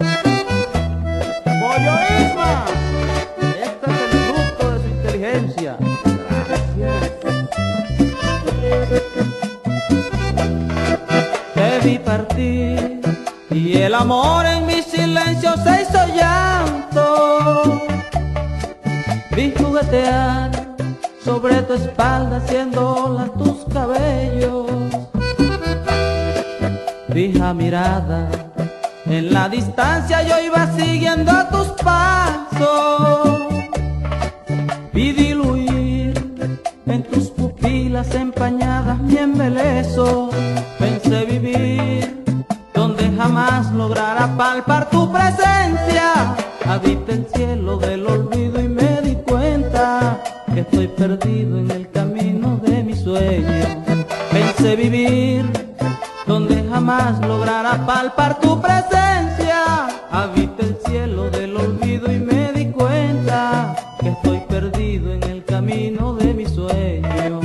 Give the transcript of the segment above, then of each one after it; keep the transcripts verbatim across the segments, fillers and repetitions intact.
Pollo Isma, este es el fruto de su inteligencia. Gracias. Te vi partir y el amor en mi silencio se hizo llanto. Vi juguetear sobre tu espalda haciendo olas tus cabellos. Fija mirada, en la distancia yo iba siguiendo tus pasos. Vi diluir en tus pupilas empañadas mi embeleso. Pensé vivir donde jamás lograra palpar tu presencia. Habité el cielo del olvido y me di cuenta que estoy perdido en el camino de mi sueño. Pensé vivir donde jamás lograra palpar tu presencia. Habité el cielo del olvido y me di cuenta que estoy perdido en el camino de mi sueño.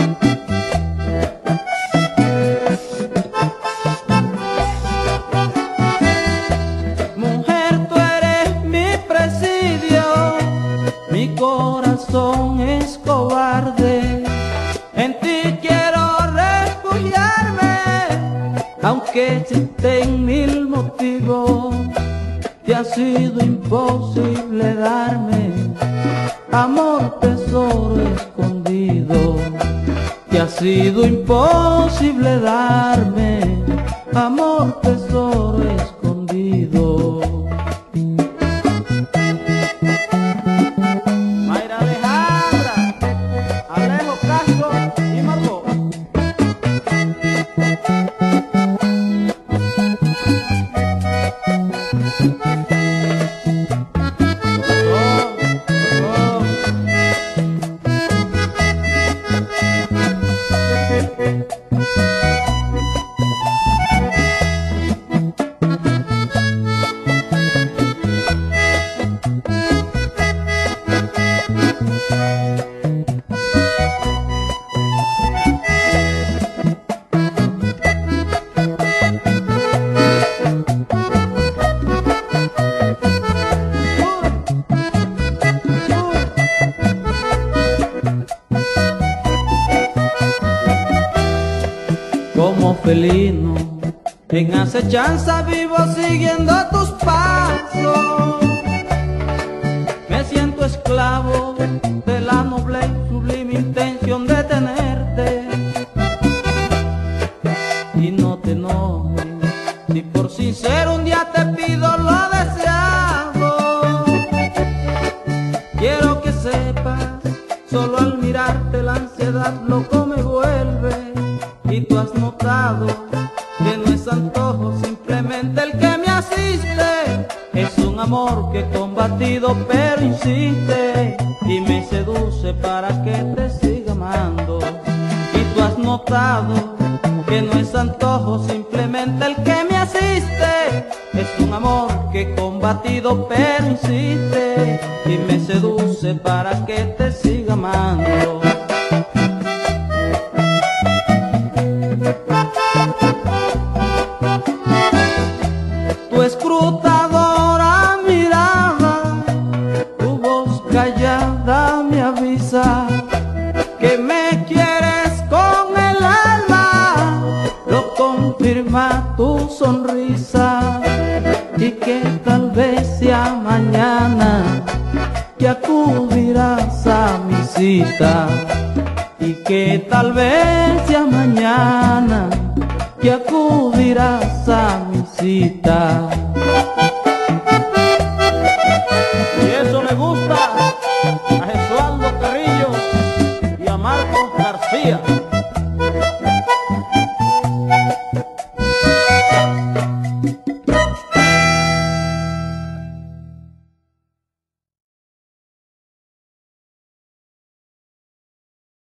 Mujer, tú eres mi presidio, mi corazón es cobarde. En ti quiero refugiarme, aunque existen mil motivos. Te ha sido imposible darme amor, tesoro escondido. Te ha sido imposible darme amor, tesoro escondido. Mayra Alejandra, Alejo Castro y Margot. Como felino en acechanza vivo siguiendo tus pasos. Me siento esclavo de la noble y sublime intención de tenerte. Y no te enojes si por sincero un día te pido lo deseado. Quiero que sepas, solo al mirarte la ansiedad loco me vuelve. Y tú has notado que no es antojo simplemente el que me asiste. Es un amor que he combatido pero insiste y me seduce para que te siga amando. Y tú has notado que no es antojo simplemente el que me asiste. Es un amor que he combatido pero insiste y me seduce para que te siga amando. Tu escrutadora mirada, tu voz callada me avisa que me quieres con el alma. Lo confirma tu sonrisa y que tal vez sea mañana que acudirás a mi cita. Y que tal vez sea mañana que acudirás a mi cita.